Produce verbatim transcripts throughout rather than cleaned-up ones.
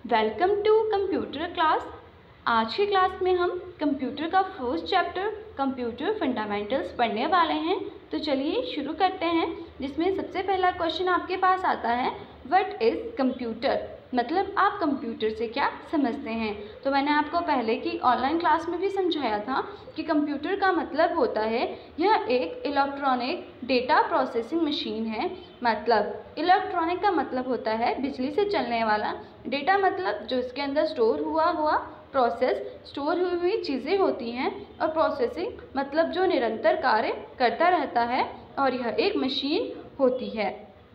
Welcome to computer class. आज की class में हम कंप्यूटर का फर्स्ट चैप्टर कंप्यूटर फंडामेंटल्स पढ़ने वाले हैं। तो चलिए शुरू करते हैं, जिसमें सबसे पहला क्वेश्चन आपके पास आता है, व्हाट इज़ कंप्यूटर, मतलब आप कंप्यूटर से क्या समझते हैं। तो मैंने आपको पहले की ऑनलाइन क्लास में भी समझाया था कि कंप्यूटर का मतलब होता है यह एक इलेक्ट्रॉनिक डेटा प्रोसेसिंग मशीन है। मतलब इलेक्ट्रॉनिक का मतलब होता है बिजली से चलने वाला, डेटा मतलब जो इसके अंदर स्टोर हुआ हुआ प्रोसेस स्टोर हुई हुई चीज़ें होती हैं, और प्रोसेसिंग मतलब जो निरंतर कार्य करता रहता है और यह एक मशीन होती है।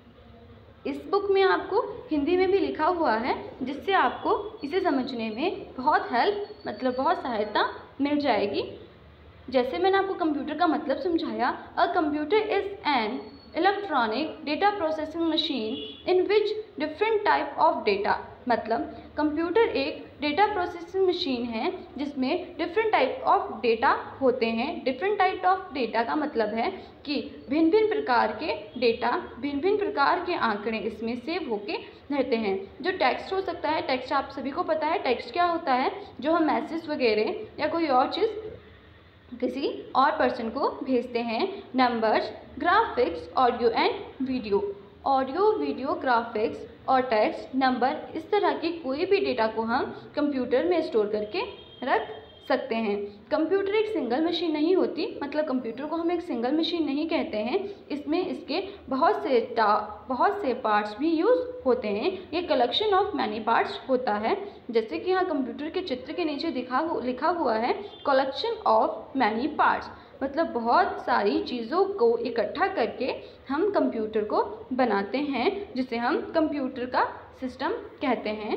इस बुक में आपको हिंदी में भी लिखा हुआ है, जिससे आपको इसे समझने में बहुत हेल्प मतलब बहुत सहायता मिल जाएगी। जैसे मैंने आपको कंप्यूटर का मतलब समझाया, a computer is an electronic data processing machine in which different type of data, मतलब कंप्यूटर एक डेटा प्रोसेसिंग मशीन है जिसमें डिफरेंट टाइप ऑफ डेटा होते हैं। डिफरेंट टाइप ऑफ डेटा का मतलब है कि भिन्न भिन्न प्रकार के डेटा, भिन्न भिन्न प्रकार के आंकड़े इसमें सेव होके रहते हैं। जो टेक्स्ट हो सकता है, टेक्स्ट आप सभी को पता है टेक्स्ट क्या होता है, जो हम मैसेज वगैरह या कोई और चीज़ किसी और पर्सन को भेजते हैं। Numbers, graphics, audio and video, audio video graphics और टेक्स्ट, नंबर, इस तरह की कोई भी डेटा को हम कंप्यूटर में स्टोर करके रख सकते हैं। कंप्यूटर एक सिंगल मशीन नहीं होती, मतलब कंप्यूटर को हम एक सिंगल मशीन नहीं कहते हैं। इसमें इसके बहुत से टा बहुत से पार्ट्स भी यूज़ होते हैं। ये कलेक्शन ऑफ मैनी पार्ट्स होता है। जैसे कि यहाँ कंप्यूटर के चित्र के नीचे दिखा हु, लिखा हुआ है कलेक्शन ऑफ मैनी पार्ट्स, मतलब बहुत सारी चीज़ों को इकट्ठा करके हम कंप्यूटर को बनाते हैं, जिसे हम कंप्यूटर का सिस्टम कहते हैं।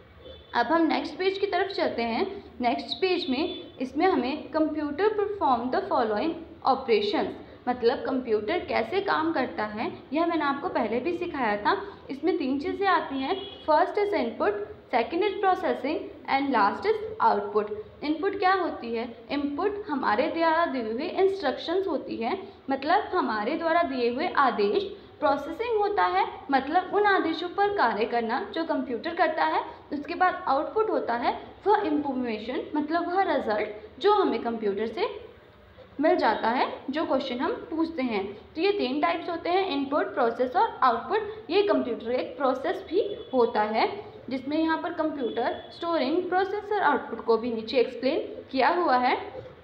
अब हम नेक्स्ट पेज की तरफ चलते हैं। नेक्स्ट पेज में इसमें हमें computer perform the following operations, मतलब कंप्यूटर कैसे काम करता है, यह मैंने आपको पहले भी सिखाया था। इसमें तीन चीज़ें आती हैं, first is input, second is processing and last is output. Input क्या होती है? इनपुट हमारे द्वारा दिए हुए इंस्ट्रक्शंस होती है, मतलब हमारे द्वारा दिए हुए आदेश। प्रोसेसिंग होता है, मतलब उन आदेशों पर कार्य करना जो कंप्यूटर करता है। उसके बाद आउटपुट होता है वह इंफॉर्मेशन, मतलब वह रिजल्ट जो हमें कंप्यूटर से मिल जाता है, जो क्वेश्चन हम पूछते हैं। तो ये तीन टाइप्स होते हैं, इनपुट, प्रोसेस और आउटपुट। ये कंप्यूटर एक प्रोसेस भी होता है, जिसमें यहाँ पर कंप्यूटर स्टोरिंग, प्रोसेस और आउटपुट को भी नीचे एक्सप्लेन किया हुआ है।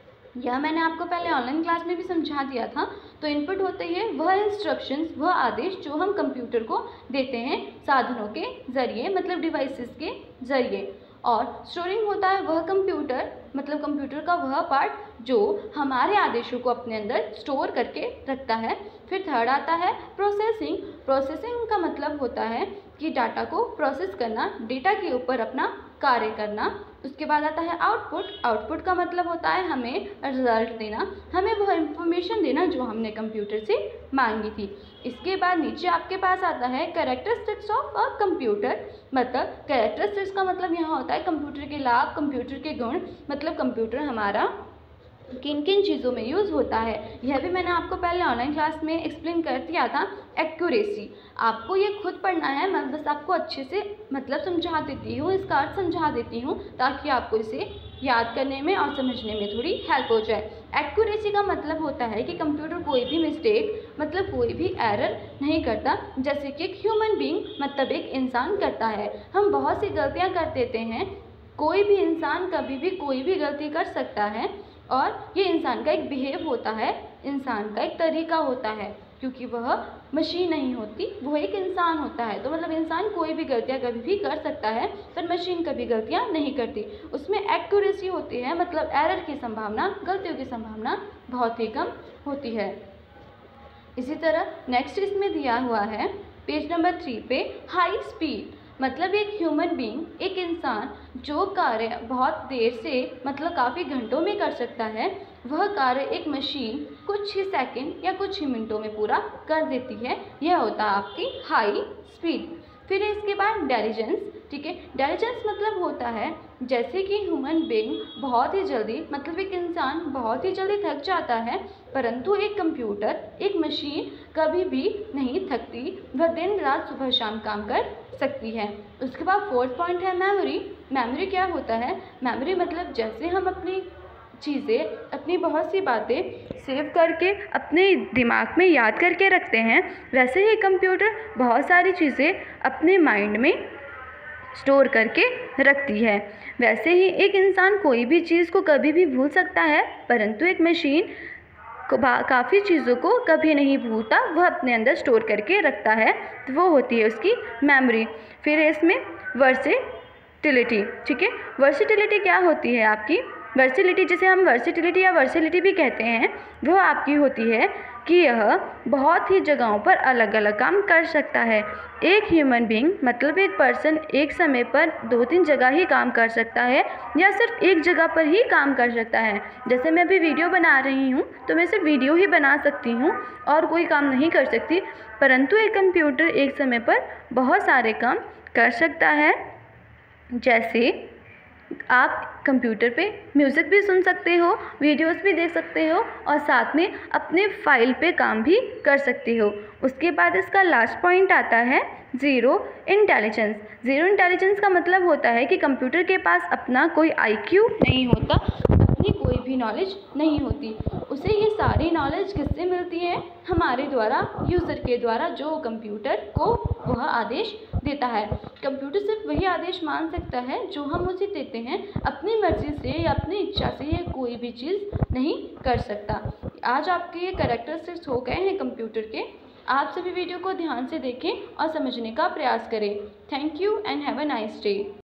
यह मैंने आपको पहले ऑनलाइन क्लास में भी समझा दिया था। तो इनपुट होते हैं वह इंस्ट्रक्शंस, वह आदेश जो हम कंप्यूटर को देते हैं साधनों के ज़रिए, मतलब डिवाइसेस के ज़रिए। और स्टोरिंग होता है वह कंप्यूटर, मतलब कंप्यूटर का वह पार्ट जो हमारे आदेशों को अपने अंदर स्टोर करके रखता है। फिर थर्ड आता है प्रोसेसिंग। प्रोसेसिंग का मतलब होता है कि डाटा को प्रोसेस करना, डेटा के ऊपर अपना कार्य करना। उसके बाद आता है आउटपुट। आउटपुट का मतलब होता है हमें रिजल्ट देना, हमें वह इंफॉर्मेशन देना जो हमने कंप्यूटर से मांगी थी। इसके बाद नीचे आपके पास आता है कैरेक्टरिस्टिक्स ऑफ अ कंप्यूटर, मतलब कैरेक्टरिस्टिक्स का मतलब यहाँ होता है कंप्यूटर के लाभ, कंप्यूटर के गुण, मतलब कंप्यूटर हमारा किन किन चीज़ों में यूज़ होता है। यह भी मैंने आपको पहले ऑनलाइन क्लास में एक्सप्लेन कर दिया था। एक्यूरेसी, आपको ये खुद पढ़ना है, मैं बस आपको अच्छे से मतलब समझा देती हूँ, इसका अर्थ समझा देती हूँ, ताकि आपको इसे याद करने में और समझने में थोड़ी हेल्प हो जाए। एक्यूरेसी का मतलब होता है कि कंप्यूटर कोई भी मिस्टेक, मतलब कोई भी एरर नहीं करता, जैसे कि एक ह्यूमन बीइंग, मतलब एक इंसान करता है। हम बहुत सी गलतियाँ कर देते हैं, कोई भी इंसान कभी भी कोई भी गलती कर सकता है, और ये इंसान का एक बिहेव होता है, इंसान का एक तरीका होता है, क्योंकि वह मशीन नहीं होती, वह एक इंसान होता है। तो मतलब इंसान कोई भी गलतियाँ कभी भी कर सकता है, पर मशीन कभी गलतियाँ नहीं करती। उसमें एक्यूरेसी होती है, मतलब एरर की संभावना, गलतियों की संभावना बहुत ही कम होती है। इसी तरह नेक्स्ट इसमें दिया हुआ है पेज नंबर थ्री पे, हाई स्पीड, मतलब एक ह्यूमन बीइंग, एक इंसान जो कार्य बहुत देर से, मतलब काफ़ी घंटों में कर सकता है, वह कार्य एक मशीन कुछ ही सेकंड या कुछ ही मिनटों में पूरा कर देती है। यह होता है आपकी हाई स्पीड। फिर इसके बाद इंटेलिजेंस, ठीक है। इंटेलिजेंस मतलब होता है जैसे कि ह्यूमन बीइंग बहुत ही जल्दी, मतलब एक इंसान बहुत ही जल्दी थक जाता है, परंतु एक कंप्यूटर, एक मशीन कभी भी नहीं थकती, वह दिन रात सुबह शाम काम कर सकती है। उसके बाद फोर्थ पॉइंट है मेमोरी। मेमोरी क्या होता है? मेमोरी मतलब जैसे हम अपनी चीज़ें, अपनी बहुत सी बातें सेव करके अपने दिमाग में याद करके रखते हैं, वैसे ही कंप्यूटर बहुत सारी चीज़ें अपने माइंड में स्टोर करके रखती है। वैसे ही एक इंसान कोई भी चीज़ को कभी भी भूल सकता है, परंतु एक मशीन काफ़ी चीज़ों को कभी नहीं भूलता, वह अपने अंदर स्टोर करके रखता है, तो वो होती है उसकी मेमोरी। फिर है इसमें वर्सेटिलिटी। ठीक है, वर्सेटिलिटी क्या होती है आपकी? वर्सेटिलिटी, जिसे हम वर्सेटिलिटी या वर्सेटिलिटी भी कहते हैं, वह आपकी होती है कि यह बहुत ही जगहों पर अलग अलग काम कर सकता है। एक ह्यूमन बीइंग मतलब एक पर्सन एक समय पर दो तीन जगह ही काम कर सकता है या सिर्फ एक जगह पर ही काम कर सकता है। जैसे मैं अभी वीडियो बना रही हूँ तो मैं सिर्फ वीडियो ही बना सकती हूँ और कोई काम नहीं कर सकती, परंतु एक कंप्यूटर एक समय पर बहुत सारे काम कर सकता है। जैसे आप कंप्यूटर पे म्यूज़िक भी सुन सकते हो, वीडियोस भी देख सकते हो और साथ में अपने फाइल पे काम भी कर सकते हो। उसके बाद इसका लास्ट पॉइंट आता है ज़ीरो इंटेलिजेंस। ज़ीरो इंटेलिजेंस का मतलब होता है कि कंप्यूटर के पास अपना कोई आई क्यू नहीं होता, अपनी कोई भी नॉलेज नहीं होती। उसे ये सारी नॉलेज किससे मिलती है? हमारे द्वारा, यूज़र के द्वारा, जो कंप्यूटर को वह आदेश देता है। कंप्यूटर सिर्फ वही आदेश मान सकता है जो हम उसे देते हैं। अपनी मर्ज़ी से या अपनी इच्छा से ये कोई भी चीज़ नहीं कर सकता। आज आपके ये कैरेक्टरिस्टिक्स हो गए हैं कंप्यूटर के। आप सभी वीडियो को ध्यान से देखें और समझने का प्रयास करें। Thank you and have a nice day.